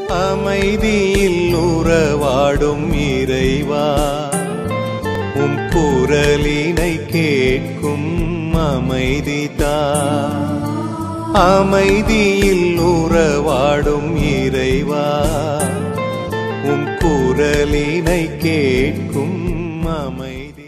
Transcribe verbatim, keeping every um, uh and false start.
அமைதியில் உறவாடும் இறைவா, உம் குரலினை கேட்கும் அமைதிதா. அமைதியில் உறவாடும் இறைவா, உம் குரலினை கேட்கும் அமைதி.